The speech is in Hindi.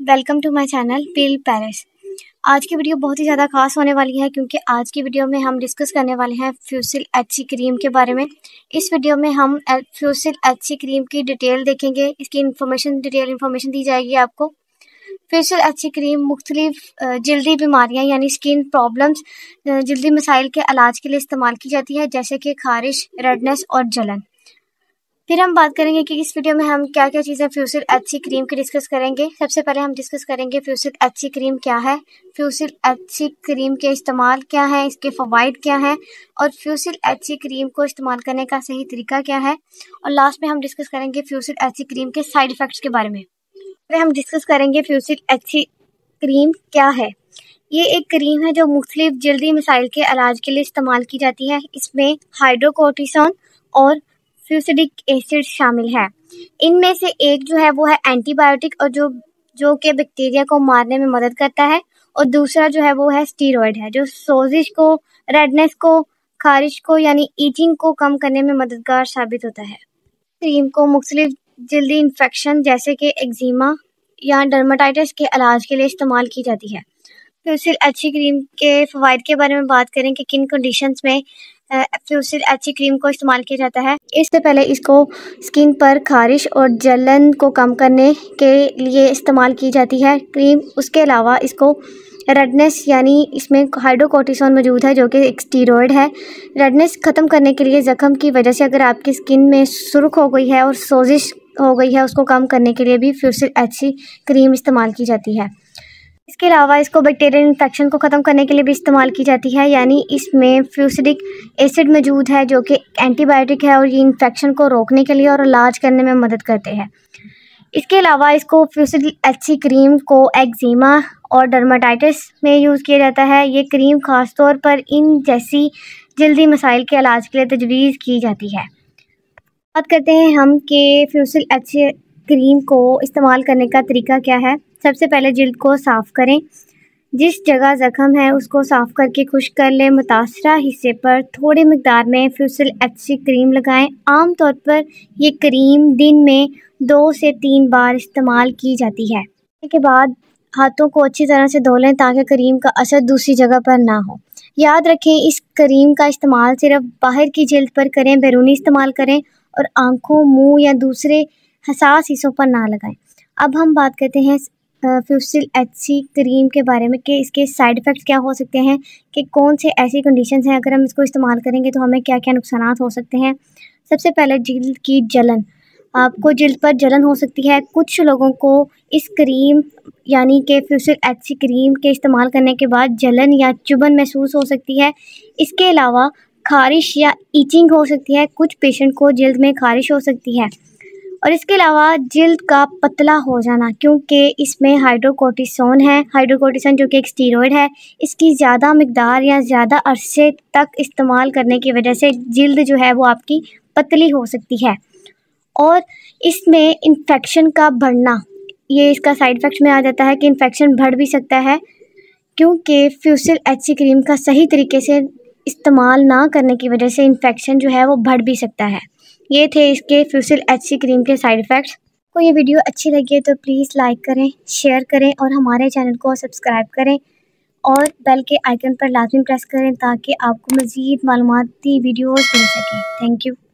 Welcome to my channel Peel Paris. आज की वीडियो बहुत ही ज़्यादा खास होने वाली है क्योंकि आज की वीडियो में हम डिस्कस करने वाले हैं फ्यूसिल एचसी क्रीम के बारे में। इस वीडियो में हम फ्यूसिल एचसी क्रीम की डिटेल देखेंगे, इसकी डिटेल इन्फॉर्मेशन दी जाएगी आपको। फ्यूसिल एचसी क्रीम मुख्तलिफ जल्दी बीमारियां यानी स्किन प्रॉब्लम्स, जल्दी मसाइल के इलाज के लिए इस्तेमाल की जाती है, जैसे कि खारिश, रेडनेस और जलन। फिर हम बात करेंगे कि इस वीडियो में हम क्या क्या चीज़ें फ्यूसिल एचसी क्रीम की डिस्कस करेंगे। सबसे पहले हम डिस्कस करेंगे फ्यूसिल एचसी क्रीम क्या है, फ्यूसिल एचसी क्रीम के इस्तेमाल क्या है, इसके फ़वाइद क्या है और फ्यूसिल एचसी क्रीम को इस्तेमाल करने का सही तरीका क्या है। और लास्ट में हम डिस्कस करेंगे फ्यूसिल एचसी क्रीम के साइड इफ़ेक्ट्स के बारे में। फिर हम डिस्कस करेंगे फ्यूसिल एचसी क्रीम क्या है। ये एक क्रीम है जो मुख्तलिफ जल्दी मसाइल के इलाज के लिए इस्तेमाल की जाती है। इसमें हाइड्रोकोर्टिसोन और फ्यूसिडिक एसिड शामिल है। इनमें से एक जो है वो है एंटीबायोटिक और जो कि बैक्टीरिया को मारने में मदद करता है, और दूसरा जो है वो है स्टीरॉयड है, जो सोजिश को, रेडनेस को, खारिश को यानी ईचिंग को कम करने में मददगार साबित होता है। क्रीम को मुख्तलिफ जल्दी इन्फेक्शन जैसे कि एक्जिमा या डर्माटाइटिस के इलाज के लिए इस्तेमाल की जाती है। फ्यूसिल एचसी क्रीम के फ़वाइद के बारे में बात करें कि किन कंडीशंस में फ्यूसिल एचसी क्रीम को इस्तेमाल किया जाता है। इससे पहले इसको स्किन पर खारिश और जलन को कम करने के लिए इस्तेमाल की जाती है क्रीम। उसके अलावा इसको रेडनेस यानी इसमें हाइड्रोकोर्टिसोन मौजूद है जो कि एक स्टीरॉयड है। रेडनेस ख़त्म करने के लिए ज़ख्म की वजह से अगर आपकी स्किन में सुर्ख हो गई है और सोजिश हो गई है, उसको कम करने के लिए भी फ्यूसिल एचसी क्रीम इस्तेमाल की जाती है। इसके अलावा इसको बैक्टीरियल इन्फेक्शन को ख़त्म करने के लिए भी इस्तेमाल की जाती है, यानी इसमें फ्यूसिडिक एसिड मौजूद है जो कि एंटीबायोटिक है और ये इन्फेक्शन को रोकने के लिए और इलाज करने में मदद करते हैं। इसके अलावा इसको फ्यूसिल एचसी क्रीम को एक्जिमा और डर्माटाइटिस में यूज़ किया जाता है। ये क्रीम ख़ास तौर पर इन जैसी जल्दी मसाइल के इलाज के लिए तजवीज़ की जाती है। बात करते हैं हम कि फ्यूसिल एचसी क्रीम को इस्तेमाल करने का तरीका क्या है। सबसे पहले जिल्द को साफ़ करें, जिस जगह ज़ख्म है उसको साफ़ करके खुश्क कर लें। मुतासरा हिस्से पर थोड़ी मकदार में फ्यूसिल एचसी क्रीम लगाएं। आम तौर पर ये क्रीम दिन में 2 से 3 बार इस्तेमाल की जाती है। इसके बाद हाथों को अच्छी तरह से धो लें ताकि क्रीम का असर दूसरी जगह पर ना हो। याद रखें, इस क्रीम का इस्तेमाल सिर्फ बाहर की जिल्द पर करें, बैरूनी इस्तेमाल करें और आँखों, मुँह या दूसरे हसास हिस्सों पर ना लगाएं। अब हम बात करते हैं फ्यूसिल एचसी क्रीम के बारे में कि इसके साइड इफ़ेक्ट्स क्या हो सकते हैं, कि कौन से ऐसी कंडीशंस हैं अगर हम इसको इस्तेमाल करेंगे तो हमें क्या क्या नुकसान हो सकते हैं। सबसे पहले जिल्द की जलन। आपको जिल्द पर जलन हो सकती है। कुछ लोगों को इस क्रीम यानी कि फ्यूसिल एचसी क्रीम के इस्तेमाल करने के बाद जलन या चुभन महसूस हो सकती है। इसके अलावा खारिश या ईचिंग हो सकती है। कुछ पेशेंट को जिल्द में खारिश हो सकती है। और इसके अलावा जिल्द का पतला हो जाना, क्योंकि इसमें हाइड्रोकोर्टिसोन है। हाइड्रोकोर्टिसोन जो कि एक स्टीरॉयड है, इसकी ज़्यादा मकदार या ज़्यादा अरसे तक इस्तेमाल करने की वजह से जिल्द जो है वो आपकी पतली हो सकती है। और इसमें इन्फेक्शन का बढ़ना, ये इसका साइड इफ़ेक्ट में आ जाता है कि इन्फेक्शन बढ़ भी सकता है, क्योंकि फ्यूसिल एचसी क्रीम का सही तरीके से इस्तेमाल ना करने की वजह से इन्फेक्शन जो है वो बढ़ भी सकता है। ये थे इसके फ्यूसिल एचसी क्रीम के साइड इफ़ेक्ट्स। को ये वीडियो अच्छी लगी है तो प्लीज़ लाइक करें, शेयर करें और हमारे चैनल को सब्सक्राइब करें और बेल के आइकन पर लाजमी प्रेस करें ताकि आपको मज़ीद मालूमाती वीडियोज़ मिल सकें। Thank you.